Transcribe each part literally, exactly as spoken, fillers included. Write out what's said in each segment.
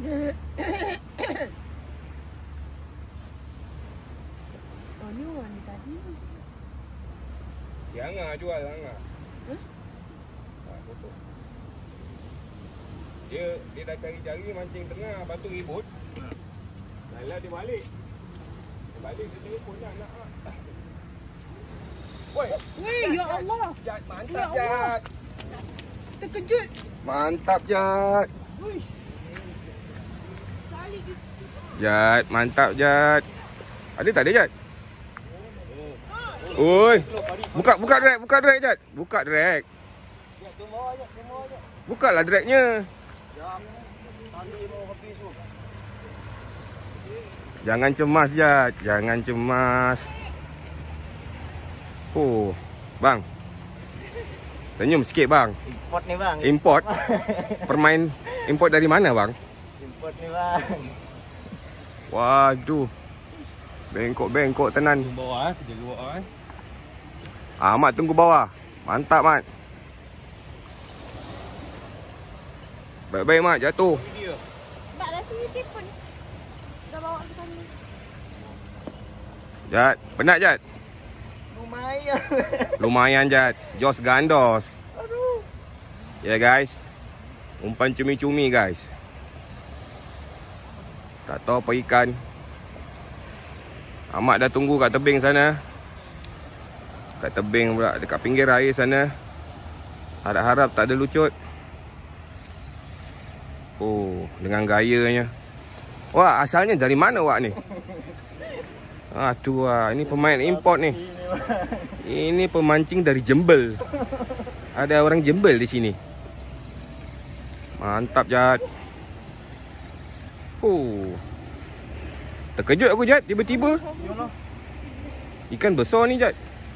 Oh, ni warna tadi. Jangan jual, jangan. Huh? Ha, foto. Dia dia dah cari-cari mancing tengah, lepas tu ribut. Lala dia balik. Dia balik dia telefon dah nak. Woi, Weh, ya Allah. Jat, mantap Ya Allah. Jat. Terkejut. Mantap Jat. Uish. Kali dia. Jat, mantap Jat. Ada tak ada Jat? Oi. Buka buka drag, buka drag Jat. Buka drag. Buka lah dragnya. Jangan cemas Jat, jangan cemas. Oh, bang. Senyum sikit bang. Import ni bang. Import. Permain import dari mana bang? Import ni bang. Waduh. Bengkok-bengkok tenan. Tunggu bawah eh, kerja luar eh. Ah, Mat tunggu bawah. Mantap Mat. Baik-baik Mat, jatuh. Tak ada sini pun. Dah bawa ke sana. Jat, penat Jat? Lumayan. Lumayan Jat. Jos gandos. Aduh. Ya yeah, guys. Umpan cumi-cumi guys. Tak tahu apa ikan. Ahmad dah tunggu kat tebing sana. Kat tebing pula, dekat pinggir air sana. Harap-harap tak ada lucut. Oh, dengan gayanya. Wah, asalnya dari mana wak ni? Ah, tu wah, ini pemain import ni. Ini pemancing dari Jembel. Ada orang Jembel di sini. Mantap Jat. Oh. Terkejut aku Jat, tiba-tiba. Ikan besar ni Jat.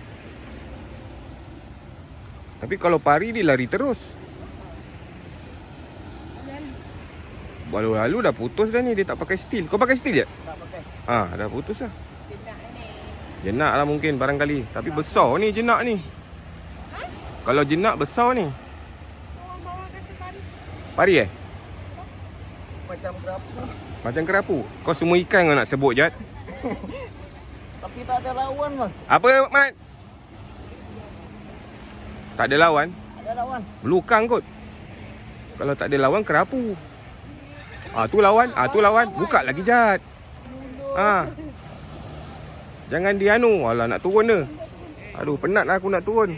Tapi kalau pari dia lari terus. Lalu-lalu dah putus dah ni, dia tak pakai steel. Kau pakai steel je? Tak pakai. Ah, dah putus lah. Jenak lah mungkin barangkali. Tapi besar ni jenak ni. Kalau jenak besar ni. Pari eh? Macam berapa? Macam kerapu. Kau semua ikan kau nak sebut Jat. Tapi tak ada lawan bang. Apa Mat? Tak ada lawan? Ada lawan. Belukang kot. Kalau tak ada lawan kerapu. Ah tu lawan, ah tu lawan. Buka lagi Jat. Ah. Jangan dianu. Alah nak turun dah. Aduh penat lah aku nak turun.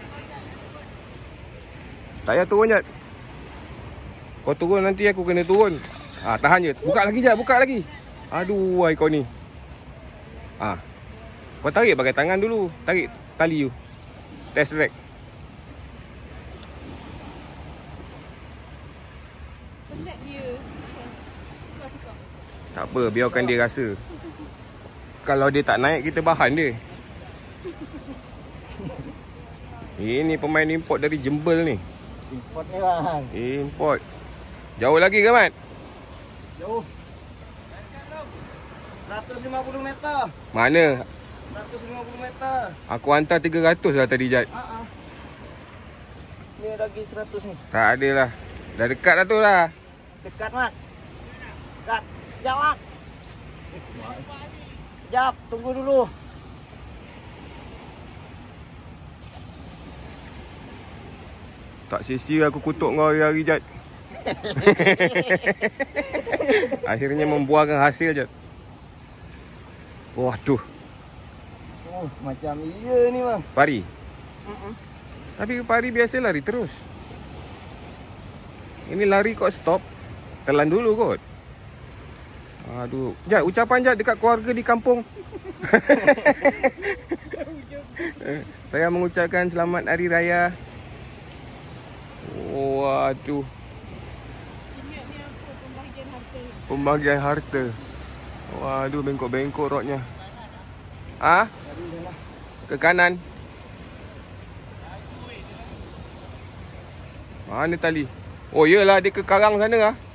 Tak payah turun Jat. Kau turun nanti aku kena turun. Ah tahan je. Buka lagi Jat, buka lagi. Aduh wai kau ni. Ah. Kau tarik pakai tangan dulu. Tarik tali tu. Test drag. Penat dia. Tak apa, biarkan dia rasa. Kalau dia tak naik, kita bahan dia. Ini pemain import dari Jembel ni. Import ni bang. Import. Jauh lagi ke Mat? Jauh. seratus lima puluh meter. Mana? seratus lima puluh meter. Aku hantar tiga ratus lah tadi Jat. Ha ah. Ni lagi seratus ni. Tak ada lah. Dah dekat dah tu lah. Dekat Mat. Dekat. Jawab. Jap, tunggu dulu. Tak sia-sia aku kutuk kau hari-hari Jat. Akhirnya membuahkan hasil Jat. Waduh. Oh, macam iya ni bang. Pari. Uh-uh. Tapi pari biasa lari terus. Ini lari kok stop. Telan dulu kot. Aduh. Jat, ucapan Jat dekat keluarga di kampung. Saya mengucapkan selamat Hari Raya. Waduh. Ingat ni apa? Pembahagian harta. Pembagian harta. Waduh, bengkok-bengkok rotnya. Ah? Ke kanan. Mana tali? Oh, iyalah dia ke karang sana ah.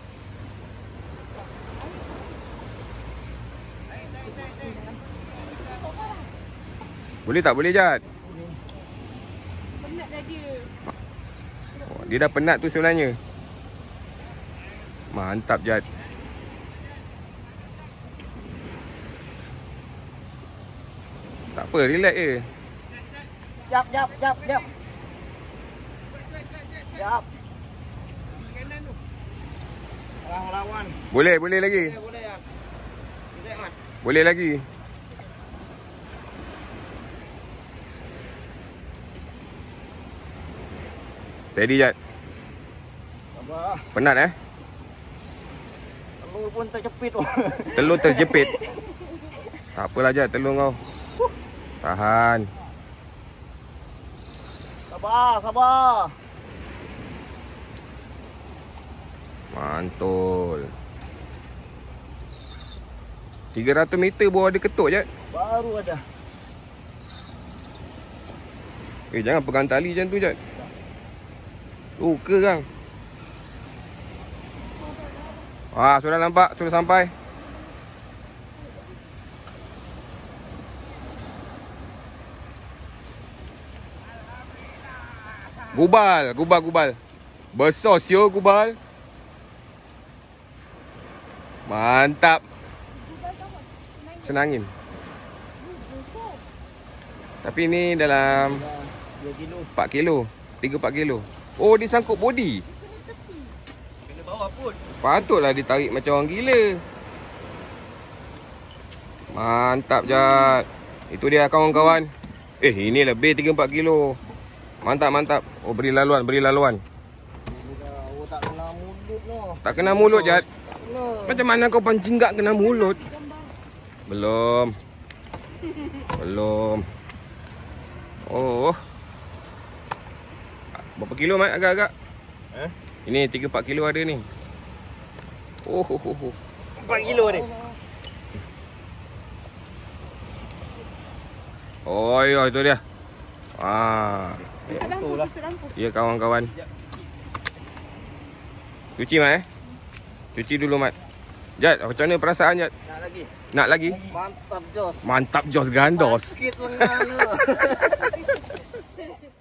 Boleh tak? Boleh Jat? Penat dah dia. Oh, dia dah penat tu sebenarnya. Mantap Jat. apa, relax je. Jap, jap, jap, jap. Jap. Lawan-lawan. Boleh, boleh lagi. Boleh, boleh ya. Relax, Mat. Boleh lagi. Steady, Jad. Sabar. Penat eh? Telur pun terjepit. Telur terjepit. Tak apalah, Jad, telur kau. Tahan. Sabar, sabar. Mantul. tiga ratus meter baru ada ketuk, Jad. Baru ada. Eh, jangan pegang tali macam tu, Jad. Luka kan. Ah, sudah nampak, sudah sampai. Gubal, gubal, gubal. Besar sio gubal. Mantap. Senangin. Tapi ni dalam dua kilo. empat kilo, tiga empat kilo. Oh, dia sangkut body. Kena bawa pun. Patutlah ditarik macam orang gila. Mantap, Jad. Itu dia kawan-kawan. Eh, ini lebih tiga empat kilo. Mantap, mantap. Oh, beri laluan, beri laluan. Oh, tak kena mulut noh. Tak kena mulut, Jad. Tak kena. Macam mana kau pancing tak kena mulut? Belum. Belum. Oh. Berapa kilo, Mat, agak-agak? Eh? Ini tiga empat kilo ada ni. Oh, oh, oh, oh. empat kilo ni. Oh, ya, itu dia. Ah. Tutup lampu, tutup lampu. Ya, kawan-kawan. Cuci, Mat, eh? Cuci dulu, Mat. Jad, macam mana perasaan, Jad? Nak lagi. Nak lagi? Mantap, Jos. Mantap, Jos gandos. Sakit lengan tu.